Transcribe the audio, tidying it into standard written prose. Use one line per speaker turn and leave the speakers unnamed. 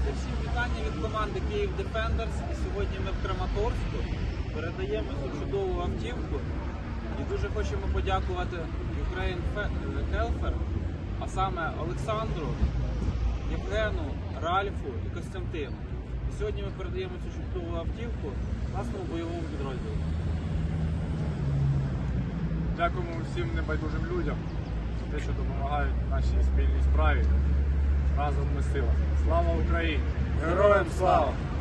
Друзі, всім вітання від команди Київ Defenders. І сьогодні ми в Краматорську передаємо цю чудову автівку. І дуже хочемо подякувати Ukraine Helfer, а саме Олександру, Євгену, Ральфу і Костянтину. І сьогодні ми передаємо цю чудову автівку нашому бойовому підрозділу.
Дякуємо всім небайдужим людям за те, що допомагають нашій спільній справі. Разом ми сила. Слава Україні! Героям слава!